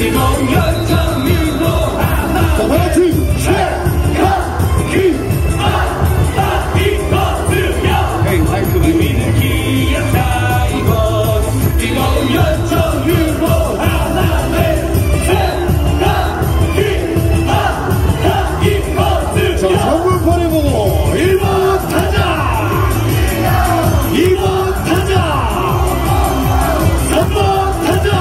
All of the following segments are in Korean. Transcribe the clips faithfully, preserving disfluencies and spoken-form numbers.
뜨거운 열정으로 하나 자, 다같이 최강희 아아 이거들여 헤이 마이크 우리는 기아차 이곳 뜨거운 열정으로 하나 넷 최강희 아아 이거들여 자, 선물판에 보고 일 번 타자 이 번 타자 삼 번 타자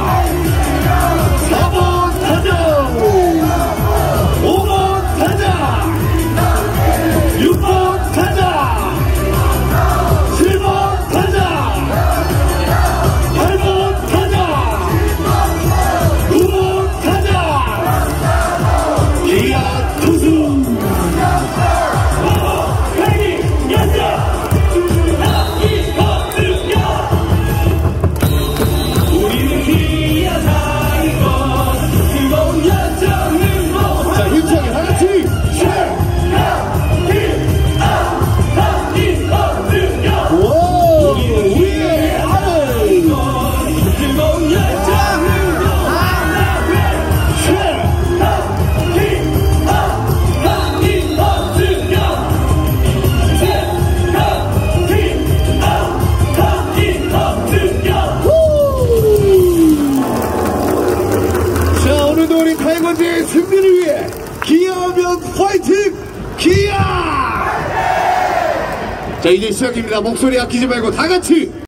사 번 타자 오 번 타자 육 번 타자 칠 번 타자 팔 번 타자 구 번 타자 기아 투수 자, 힘차게 다같이 오 위에 아래 자, 오늘도 우리 타이거즈의 승리를 위해 기아하면 파이팅! 기아! 자, 이제 시작입니다. 목소리 아끼지 말고 다 같이